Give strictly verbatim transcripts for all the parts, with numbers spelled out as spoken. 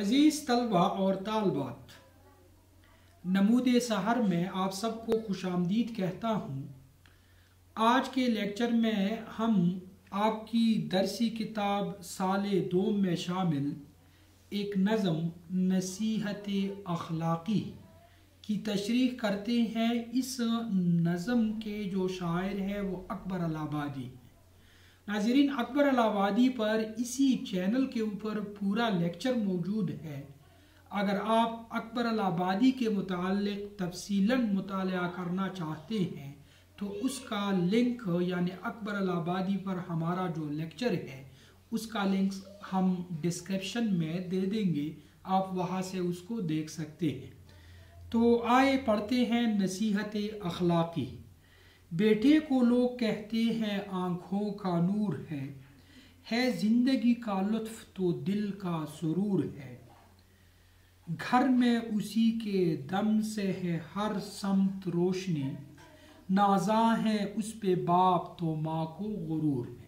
عزیز طلبہ اور طالبات، نمود سحر میں آپ سب کو خوش آمدید کہتا ہوں۔ آج کے لیکچر میں ہم آپ کی درسی کتاب سال دوم میں شامل ایک نظم نصیحت اخلاقی کی تشریح کرتے ہیں۔ اس نظم کے جو شاعر ہے وہ اکبر الآبادی ہیں۔ ناظرین، اکبر الآبادی پر اسی چینل کے اوپر پورا لیکچر موجود ہے۔ اگر آپ اکبر الآبادی کے متعلق تفصیلاً مطالعہ کرنا چاہتے ہیں تو اس کا لنک یعنی اکبر الآبادی پر ہمارا جو لیکچر ہے اس کا لنک ہم ڈسکرپشن میں دے دیں گے، آپ وہاں سے اس کو دیکھ سکتے ہیں۔ تو آئے پڑھتے ہیں نصیحت اخلاقی۔ بیٹے کو لوگ کہتے ہیں آنکھوں کا نور ہے، ہے زندگی کا لطف تو دل کا سرور ہے۔ گھر میں اسی کے دم سے ہے ہر سمت روشنی، نازاں ہے اس پہ باپ تو ماں کو غرور ہے۔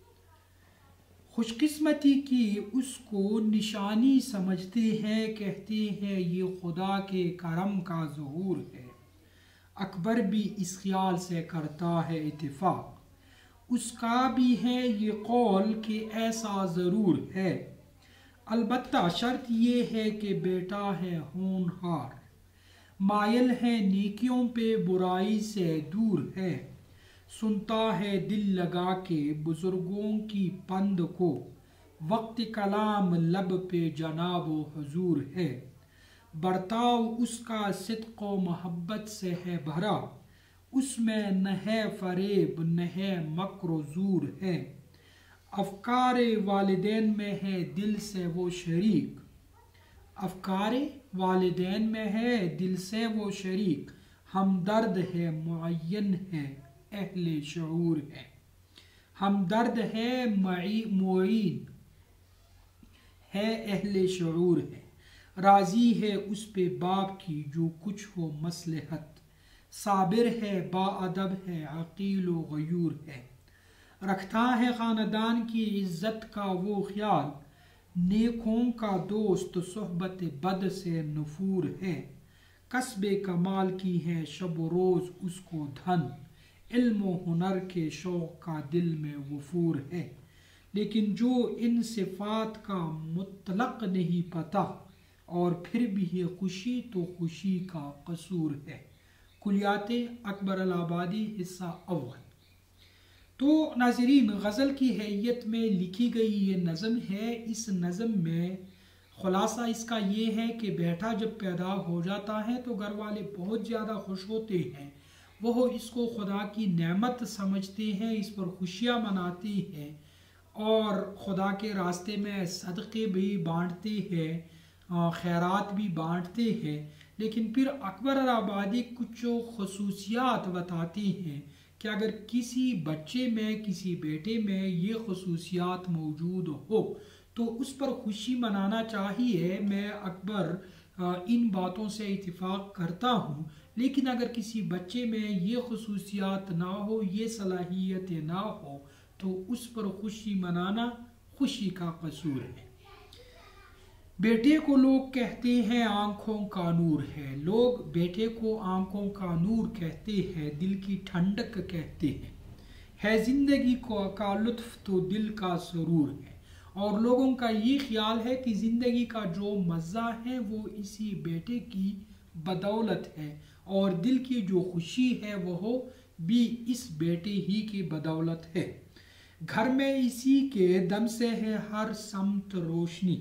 خوش قسمتی کی اس کو نشانی سمجھتے ہیں، کہتے ہیں یہ خدا کے کرم کا ظہور ہے۔ اکبر بھی اس خیال سے کرتا ہے اتفاق، اس کا بھی ہے یہ قول کہ ایسا ضرور ہے۔ البتہ شرط یہ ہے کہ بیٹا ہے ہونہار، مائل ہے نیکیوں پہ برائی سے دور ہے۔ سنتا ہے دل لگا کے بزرگوں کی پند کو، وقت کلام لب پہ جناب و حضور ہے۔ برتاؤ اس کا صدق و محبت سے ہے بھرا، اس میں نہ ہے فریب نہ ہے مکر و زور ہے۔ افکار والدین میں ہے دل سے وہ شریک، افکار والدین میں ہے دل سے وہ شریک۔ ہمدرد ہے معین ہے اہل شعور ہے، ہمدرد ہے معین ہے اہل شعور ہے۔ راضی ہے اس پہ باپ کی جو کچھ ہو مصلحت، صابر ہے با ادب ہے عقیل و غیور ہے۔ رکھتا ہے خاندان کی عزت کا وہ خیال، نیکوں کا دوست صحبت بد سے نفور ہے۔ کسب کمال کی ہے شب و روز اس کو دھن، علم و ہنر کے شوق کا دل میں وفور ہے۔ لیکن جو ان صفات کا مطلق نہیں پتہ، اور پھر بھی یہ خوشی تو خوشی کا قصور ہے۔ کلیات اکبر الآبادی حصہ اول۔ تو ناظرین، غزل کی حیت میں لکھی گئی یہ نظم ہے۔ اس نظم میں خلاصہ اس کا یہ ہے کہ بیٹا جب پیدا ہو جاتا ہے تو گھر والے بہت زیادہ خوش ہوتے ہیں، وہ اس کو خدا کی نعمت سمجھتے ہیں، اس پر خوشیاں مناتے ہیں اور خدا کے راستے میں صدقے بھی بانٹتے ہیں، خیرات بھی بانٹتے ہیں۔ لیکن پھر اکبر الآبادی کچھ خصوصیات بتاتے ہیں کہ اگر کسی بچے میں کسی بیٹے میں یہ خصوصیات موجود ہو تو اس پر خوشی منانا چاہیے۔ میں اکبر ان باتوں سے اتفاق کرتا ہوں، لیکن اگر کسی بچے میں یہ خصوصیات نہ ہو، یہ صلاحیت نہ ہو تو اس پر خوشی منانا خوشی کا قصور ہے۔ بیٹے کو لوگ کہتے ہیں آنکھوں کا نور ہے، لوگ بیٹے کو آنکھوں کا نور کہتے ہیں، دل کی ٹھنڈک کہتے ہیں۔ ہے زندگی کا لطف تو دل کا سرور ہے، اور لوگوں کا یہ خیال ہے کہ زندگی کا جو مزہ ہے وہ اسی بیٹے کی بدولت ہے، اور دل کی جو خوشی ہے وہ بھی اس بیٹے ہی کی بدولت ہے۔ گھر میں اسی کے دم سے ہے ہر سمت روشنی،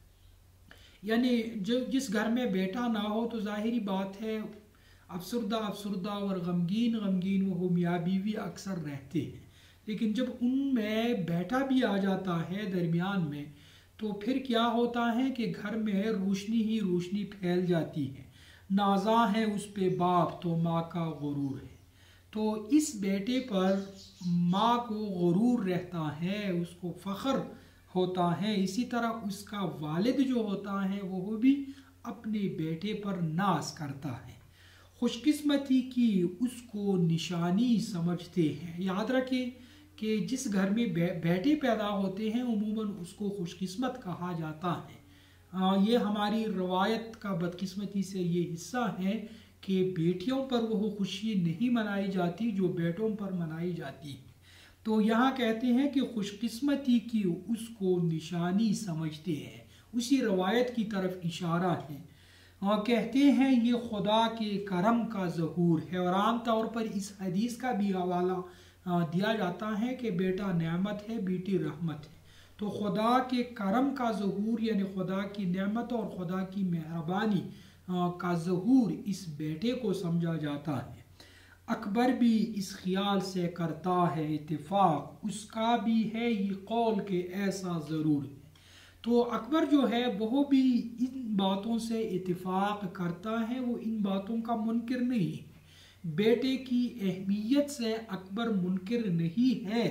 یعنی جو جس گھر میں بیٹا نہ ہو تو ظاہری بات ہے افسردہ افسردہ اور غمگین غمگین وہ میاں بیوی اکثر رہتے ہیں۔ لیکن جب ان میں بیٹا بھی آ جاتا ہے درمیان میں تو پھر کیا ہوتا ہے کہ گھر میں روشنی ہی روشنی پھیل جاتی ہے۔ نازاں ہے اس پہ باپ تو ماں کا غرور ہے۔ تو اس بیٹے پر ماں کو غرور رہتا ہے، اس کو فخر ہوتا ہے۔ اسی طرح اس کا والد جو ہوتا ہے وہ بھی اپنے بیٹے پر ناز کرتا ہے۔ خوش قسمتی کی اس کو نشانی سمجھتے ہیں۔ یاد رکھیں کہ جس گھر میں بیٹے پیدا ہوتے ہیں عموماً اس کو خوش قسمت کہا جاتا ہے۔ یہ ہماری روایت کا بدقسمتی سے یہ حصہ ہے کہ بیٹیوں پر وہ خوشی نہیں منائی جاتی جو بیٹوں پر منائی جاتی ہے۔ تو یہاں کہتے ہیں کہ خوش قسمتی کی اس کو نشانی سمجھتے ہیں، اسی روایت کی طرف اشارہ ہے، اور کہتے ہیں یہ خدا کے کرم کا ظہور ہے۔ اور عام طور پر اس حدیث کا بھی حوالہ دیا جاتا ہے کہ بیٹا نعمت ہے، بیٹی رحمت ہے۔ تو خدا کے کرم کا ظہور یعنی خدا کی نعمت اور خدا کی مہربانی کا ظہور اس بیٹے کو سمجھا جاتا ہے۔ اکبر بھی اس خیال سے کرتا ہے اتفاق، اس کا بھی ہے یہ قول کہ ایسا ضرور ہے۔ تو اکبر جو ہے وہ بھی ان باتوں سے اتفاق کرتا ہے، وہ ان باتوں کا منکر نہیں ہے۔ بیٹے کی اہمیت سے اکبر منکر نہیں ہے،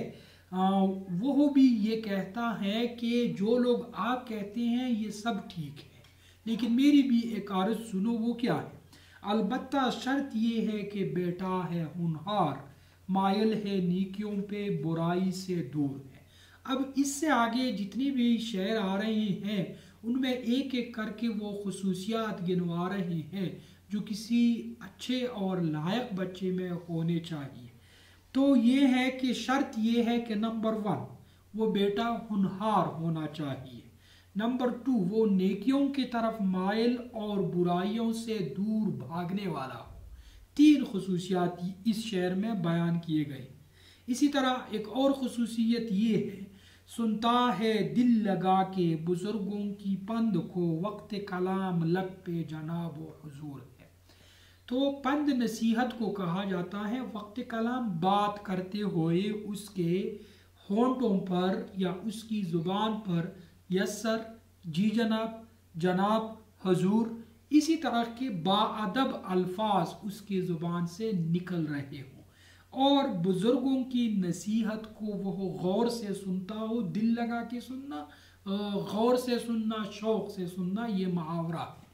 وہ بھی یہ کہتا ہے کہ جو لوگ آپ کہتے ہیں یہ سب ٹھیک ہے، لیکن میری بھی ایک عرض سنو، وہ کیا ہے؟ البتہ شرط یہ ہے کہ بیٹا ہے ہونہار، مائل ہے نیکیوں پہ، برائی سے دور ہے۔ اب اس سے آگے جتنی بھی شعر آ رہے ہیں ان میں ایک ایک کر کے وہ خصوصیات گنوا رہے ہیں جو کسی اچھے اور لائق بچے میں ہونے چاہیے۔ تو یہ ہے کہ شرط یہ ہے کہ نمبر ون وہ بیٹا ہونہار ہونا چاہیے، نمبر ٹو وہ نیکیوں کی طرف مائل اور برائیوں سے دور بھاگنے والا ہو۔ تین خصوصیات اس شعر میں بیان کیے گئے۔ اسی طرح ایک اور خصوصیت یہ ہے، سنتا ہے دل لگا کے بزرگوں کی پند کو، وقت کلام لب پہ جناب و حضور ہے۔ تو پند نصیحت کو کہا جاتا ہے، وقت کلام بات کرتے ہوئے اس کے ہونٹوں پر یا اس کی زبان پر یس سر، جی جناب، جناب، حضور، اسی طرح کے باادب الفاظ اس کی زبان سے نکل رہے ہوں، اور بزرگوں کی نصیحت کو وہ غور سے سنتا ہو۔ دل لگا کے سننا، غور سے سننا، شوق سے سننا، یہ محاورہ ہے۔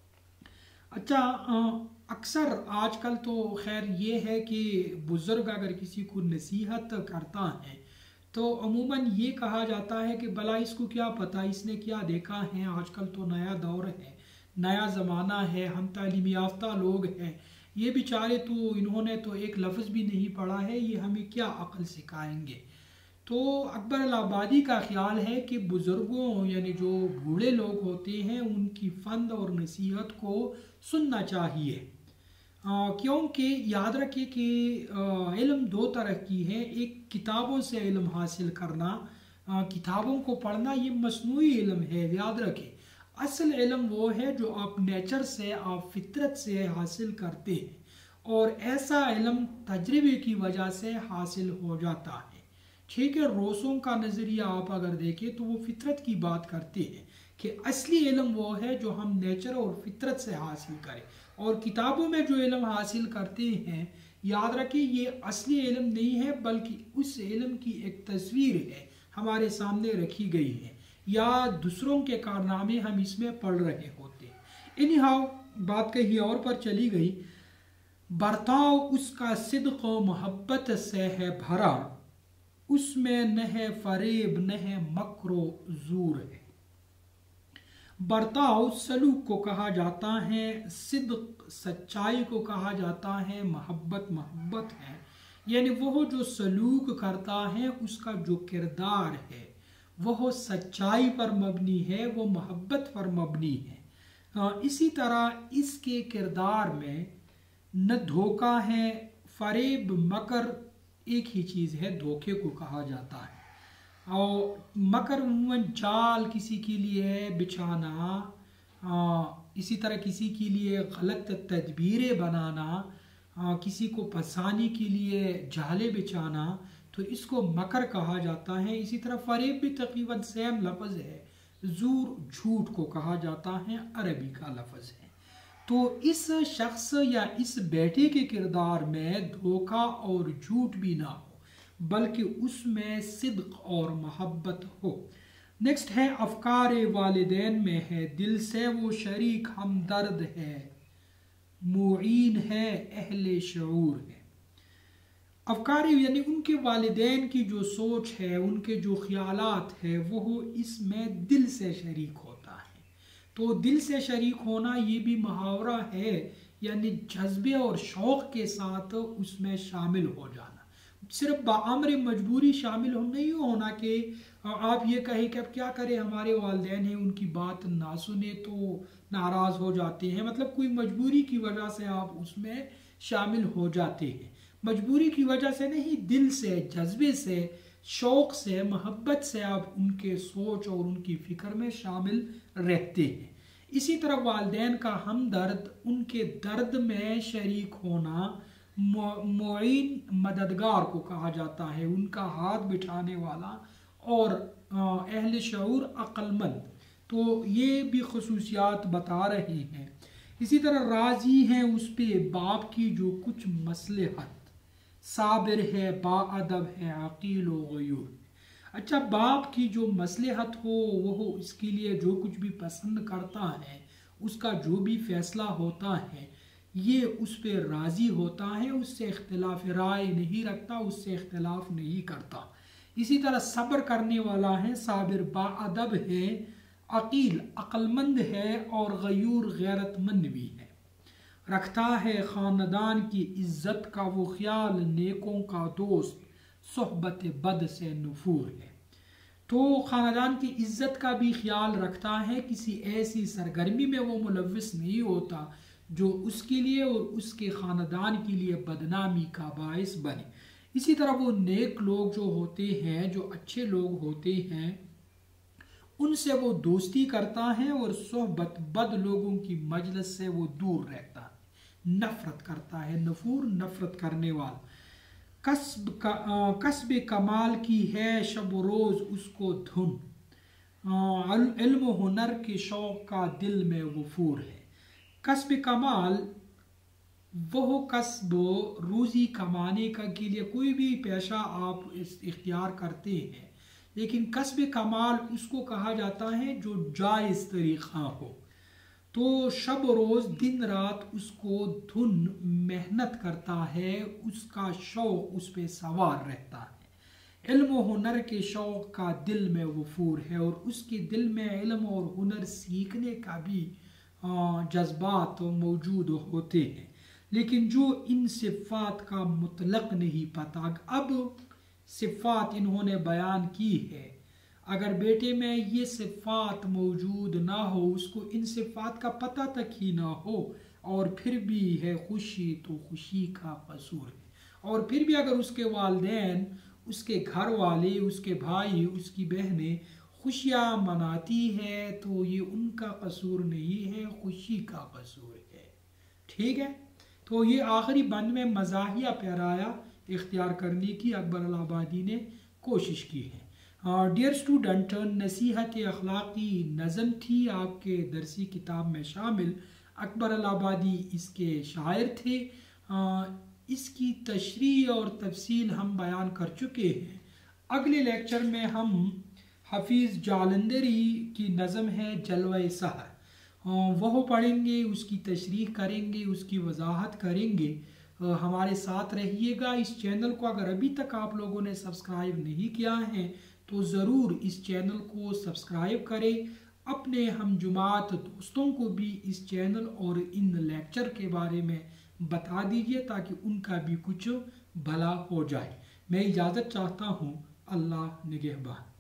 اچھا، اکثر آج کل تو خیر یہ ہے کہ بزرگ اگر کسی کو نصیحت کرتا ہے تو عموماً یہ کہا جاتا ہے کہ بھلا اس کو کیا پتہ، اس نے کیا دیکھا ہے، آج کل تو نیا دور ہے، نیا زمانہ ہے، ہم تعلیم یافتہ لوگ ہیں، یہ بیچارے تو انہوں نے تو ایک لفظ بھی نہیں پڑھا ہے، یہ ہمیں کیا عقل سکھائیں گے۔ تو اکبر الآبادی کا خیال ہے کہ بزرگوں یعنی جو بوڑھے لوگ ہوتے ہیں ان کی فند اور نصیحت کو سننا چاہیے، کیونکہ یاد رکھیں کہ علم دو طرح کی ہے، ایک کتابوں سے علم حاصل کرنا، کتابوں کو پڑھنا یہ مصنوعی علم ہے، یاد رکھیں۔ اصل علم وہ ہے جو آپ نیچر سے، آپ فطرت سے حاصل کرتے ہیں، اور ایسا علم تجربے کی وجہ سے حاصل ہو جاتا ہے۔ ٹھیک ہے، روسوں کا نظریہ آپ اگر دیکھیں تو وہ فطرت کی بات کرتے ہیں کہ اصلی علم وہ ہے جو ہم نیچر اور فطرت سے حاصل کریں، اور کتابوں میں جو علم حاصل کرتے ہیں یاد رکھیں یہ اصلی علم نہیں ہے بلکہ اس علم کی ایک تصویر ہے، ہمارے سامنے رکھی گئی ہے، یا دوسروں کے کارنامے ہم اس میں پڑھ رہے ہوتے ہیں۔ اینی ہاؤ بات کہیں اور پر چلی گئی۔ برتاؤ اس کا صدق و محبت سے ہے بھرا، اس میں نہ ہے فریب نہ ہے مکر و زور ہے۔ برتاؤ سلوک کو کہا جاتا ہے، صدق سچائی کو کہا جاتا ہے، محبت محبت ہے، یعنی وہ جو سلوک کرتا ہے اس کا جو کردار ہے وہ سچائی پر مبنی ہے، وہ محبت پر مبنی ہے۔ اسی طرح اس کے کردار میں نہ دھوکہ ہے، فریب مکر ایک ہی چیز ہے، دھوکے کو کہا جاتا ہے، اور مکر عموماً چال کسی کے لیے بچھانا، اسی طرح کسی کے لیے غلط تدبیریں بنانا، کسی کو پھنسانے کے لیے جالے بچھانا، تو اس کو مکر کہا جاتا ہے۔ اسی طرح فریب بھی تقریباً سیم لفظ ہے، زور جھوٹ کو کہا جاتا ہے، عربی کا لفظ ہے۔ تو اس شخص یا اس بیٹے کے کردار میں دھوکہ اور جھوٹ بھی نہ ہو بلکہ اس میں صدق اور محبت ہو۔ نیکسٹ ہے، افکار والدین میں ہے دل سے وہ شریک ہمدرد ہے، معین ہے اہل شعور ہے۔ افکار یعنی ان کے والدین کی جو سوچ ہے، ان کے جو خیالات ہے وہ اس میں دل سے شریک ہوتا ہے۔ تو دل سے شریک ہونا یہ بھی محاورہ ہے، یعنی جذبے اور شوق کے ساتھ اس میں شامل ہو جانا، صرف بامر مجبوری شامل نہیں ہونا کہ آپ یہ کہیں کہ اب کیا کریں، ہمارے والدین ہیں ان کی بات نہ سنے تو ناراض ہو جاتے ہیں، مطلب کوئی مجبوری کی وجہ سے آپ اس میں شامل ہو جاتے ہیں، مجبوری کی وجہ سے نہیں، دل سے، جذبے سے، شوق سے، محبت سے آپ ان کے سوچ اور ان کی فکر میں شامل رہتے ہیں۔ اسی طرح والدین کا ہمدرد، ان کے درد میں شریک ہونا، معین مددگار کو کہا جاتا ہے، ان کا ہاتھ بٹھانے والا اور اہل شعور عقل مند، تو یہ بھی خصوصیات بتا رہے ہیں۔ اسی طرح راضی ہیں اس پہ باپ کی جو کچھ مصلحت، صابر ہے، با ادب ہے، عقیل و غیور۔ اچھا، باپ کی جو مصلحت ہو وہ اس کے لیے جو کچھ بھی پسند کرتا ہے، اس کا جو بھی فیصلہ ہوتا ہے یہ اس پہ راضی ہوتا ہے، اس سے اختلاف رائے نہیں رکھتا، اس سے اختلاف نہیں کرتا۔ اسی طرح صبر کرنے والا ہے، صابر با ادب ہے، عقیل عقل مند ہے، اور غیور غیرت مند بھی ہے، رکھتا ہے خاندان کی عزت کا وہ خیال، نیکوں کا دوست، صحبت بد سے نفور ہے۔ تو خاندان کی عزت کا بھی خیال رکھتا ہے، کسی ایسی سرگرمی میں وہ ملوث نہیں ہوتا جو اس کے لیے اور اس کے خاندان کے لیے بدنامی کا باعث بنے۔ اسی طرح وہ نیک لوگ جو ہوتے ہیں، جو اچھے لوگ ہوتے ہیں، ان سے وہ دوستی کرتا ہے، اور صحبت بد لوگوں کی مجلس سے وہ دور رہتا ہے، نفرت کرتا ہے، نفور نفرت کرنے والا۔ کسب کسب کمال کی ہے شب و روز اس کو دھن، علم و ہنر کے شوق کا دل میں وفور ہے۔ کسب کمال وہ کسب روزی کمانے کا کے لیے کوئی بھی پیشہ آپ اختیار کرتے ہیں، لیکن کسب کمال اس کو کہا جاتا ہے جو جائز طریقہ ہو، تو شب روز دن رات اس کو دھن محنت کرتا ہے، اس کا شوق اس پہ سوار رہتا ہے۔ علم و ہنر کے شوق کا دل میں وفور ہے، اور اس کے دل میں علم اور ہنر سیکھنے کا بھی جذبات موجود ہوتے ہیں، لیکن جو ان صفات کا مطلق نہیں پتہ۔ اب صفات انہوں نے بیان کی ہے، اگر بیٹے میں یہ صفات موجود نہ ہو، اس کو ان صفات کا پتہ تک ہی نہ ہو، اور پھر بھی ہے خوشی تو خوشی کا قصور ہے، اور پھر بھی اگر اس کے والدین، اس کے گھر والے، اس کے بھائی، اس کی بہنیں خوشیاں مناتی ہے تو یہ ان کا قصور نہیں ہے، خوشی کا قصور ہے۔ ٹھیک ہے، تو یہ آخری بند میں مزاحیہ پیرایا اختیار کرنے کی اکبر الہٰبادی نے کوشش کی ہے۔ ڈیئر اسٹوڈنٹ، نصیحت اخلاقی نظم تھی آپ کے درسی کتاب میں شامل، اکبر الہٰبادی اس کے شاعر تھے، اس کی تشریح اور تفصیل ہم بیان کر چکے ہیں۔ اگلے لیکچر میں ہم حفیظ جالندری کی نظم ہے جلوہ سحر، وہ پڑھیں گے، اس کی تشریح کریں گے، اس کی وضاحت کریں گے۔ ہمارے ساتھ رہیے گا۔ اس چینل کو اگر ابھی تک آپ لوگوں نے سبسکرائب نہیں کیا ہے تو ضرور اس چینل کو سبسکرائب کریں، اپنے ہم جماعت دوستوں کو بھی اس چینل اور ان لیکچر کے بارے میں بتا دیجیے تاکہ ان کا بھی کچھ بھلا ہو جائے۔ میں اجازت چاہتا ہوں، اللہ نگہبان۔